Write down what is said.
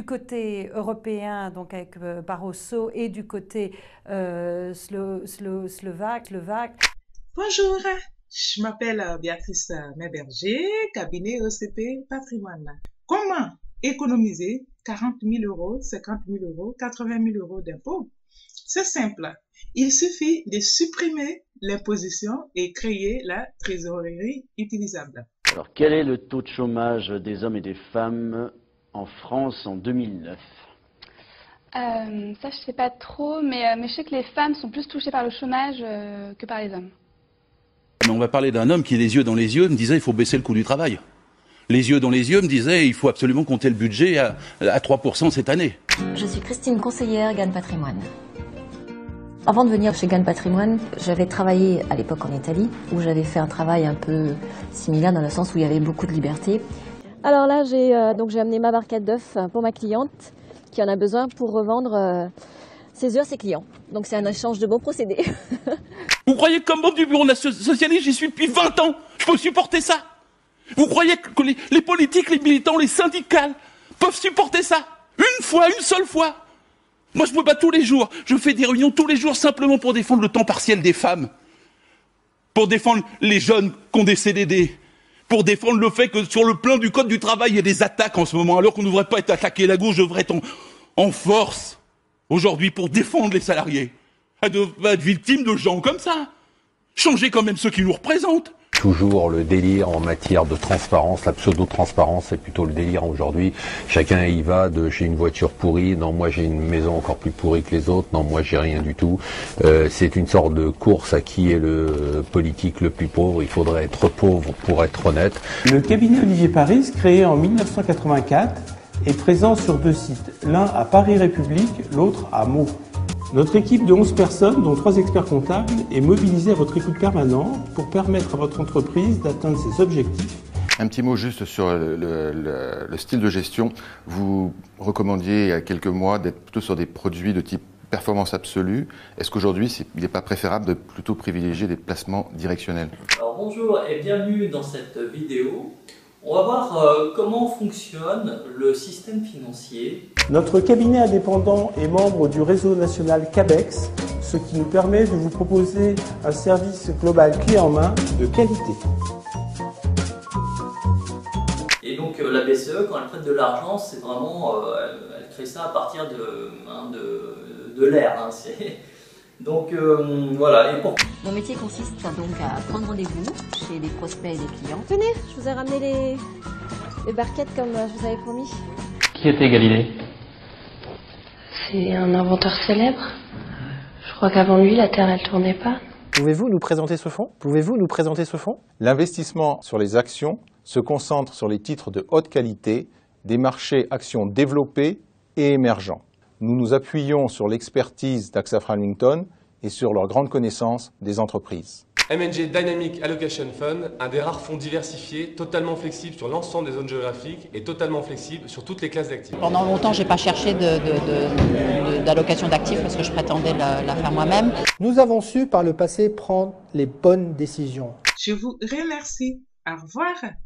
côté européen, donc avec Barroso, et du côté slovaque. Bonjour, je m'appelle Béatrice Méberger, cabinet ECP Patrimoine. Comment économiser 40 000 euros, 50 000 euros, 80 000 euros d'impôts? C'est simple. Il suffit de supprimer l'imposition et créer la trésorerie utilisable. Alors, quel est le taux de chômage des hommes et des femmes en France en 2009? Ça, je sais pas trop, mais je sais que les femmes sont plus touchées par le chômage que par les hommes. Mais on va parler d'un homme qui, les yeux dans les yeux, me disait il faut baisser le coût du travail. Les yeux dans les yeux me disaient il faut absolument compter le budget à 3% cette année. Je suis Christine, conseillère GAN Patrimoine. Avant de venir chez GAN Patrimoine, j'avais travaillé à l'époque en Italie, où j'avais fait un travail un peu similaire dans le sens où il y avait beaucoup de liberté. Alors là, j'ai amené ma barquette d'œufs pour ma cliente qui en a besoin pour revendre ses œufs à ses clients. Donc c'est un échange de bons procédés. Vous croyez que comme membre du bureau socialiste, j'y suis depuis 20 ans, je peux supporter ça? Vous croyez que les politiques, les militants, les syndicats peuvent supporter ça? Une seule fois? Moi, je me bats tous les jours. Je fais des réunions tous les jours simplement pour défendre le temps partiel des femmes. Pour défendre les jeunes qui ont des CDD. Pour défendre le fait que sur le plan du code du travail, il y a des attaques en ce moment, alors qu'on ne devrait pas être attaqué. La gauche devrait être en force aujourd'hui pour défendre les salariés. Elle devrait être victime de gens comme ça. Changer quand même ceux qui nous représentent. Toujours le délire en matière de transparence, la pseudo-transparence, c'est plutôt le délire aujourd'hui. Chacun y va de j'ai une voiture pourrie, non moi j'ai une maison encore plus pourrie que les autres, non moi j'ai rien du tout. C'est une sorte de course à qui est le politique le plus pauvre. Il faudrait être pauvre pour être honnête. Le cabinet Olivier Paris, créé en 1984, est présent sur 2 sites, l'un à Paris République, l'autre à Meaux. Notre équipe de 11 personnes, dont 3 experts comptables, est mobilisée à votre écoute permanente pour permettre à votre entreprise d'atteindre ses objectifs. Un petit mot juste sur le style de gestion. Vous recommandiez il y a quelques mois d'être plutôt sur des produits de type performance absolue. Est-ce qu'aujourd'hui, il n'est pas préférable de plutôt privilégier des placements directionnels? Alors bonjour et bienvenue dans cette vidéo. On va voir comment fonctionne le système financier. Notre cabinet indépendant est membre du réseau national CABEX, ce qui nous permet de vous proposer un service global clé en main de qualité. Et donc la BCE, quand elle prête de l'argent, c'est vraiment, elle crée ça à partir de l'air. Hein, donc voilà. Et Mon métier consiste donc à prendre rendez-vous chez des prospects et des clients. Tenez, je vous ai ramené les barquettes comme je vous avais promis. Qui était Galilée? C'est un inventeur célèbre. Je crois qu'avant lui, la Terre, elle tournait pas. Pouvez-vous nous présenter ce fonds? L'investissement sur les actions se concentre sur les titres de haute qualité, des marchés actions développés et émergents. Nous nous appuyons sur l'expertise d'AXA Framington et sur leur grande connaissance des entreprises. MNG Dynamic Allocation Fund, un des rares fonds diversifiés, totalement flexible sur l'ensemble des zones géographiques et totalement flexible sur toutes les classes d'actifs. Pendant longtemps, je n'ai pas cherché d'allocation d'actifs parce que je prétendais la faire moi-même. Nous avons su par le passé prendre les bonnes décisions. Je vous remercie. Au revoir.